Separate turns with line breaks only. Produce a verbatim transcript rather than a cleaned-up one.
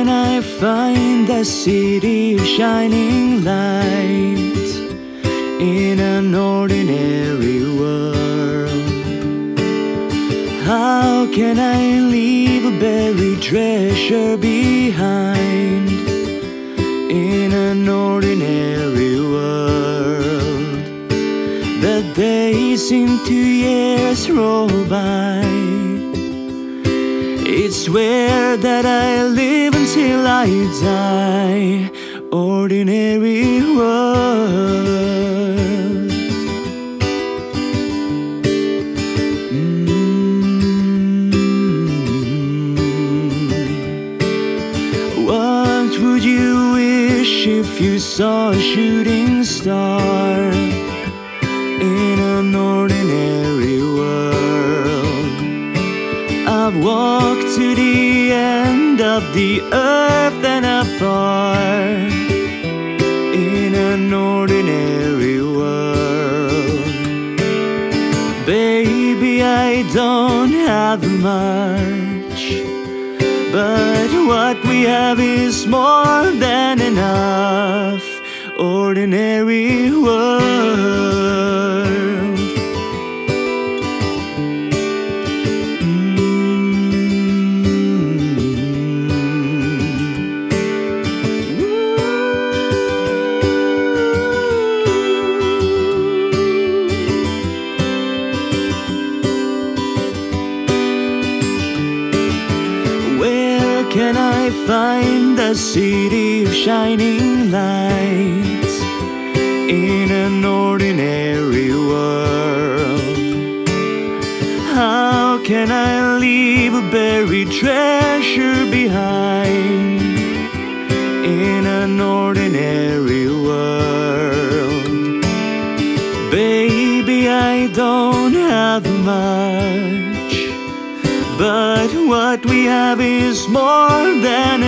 can I find the city of shining light in an ordinary world? How can I leave a buried treasure behind in an ordinary world? The days seem to years roll by. It's where that I live until I die. Ordinary world. mm. What would you wish if you saw a shooting star in an ordinary world? I've walked to the end of the earth and afar in an ordinary world. Baby, I don't have much, but what we have is more than enough. Ordinary world. Can I find the city of shining light in an ordinary world? How can I leave a buried treasure behind in an ordinary world? Baby, I don't have much, but what we have is more than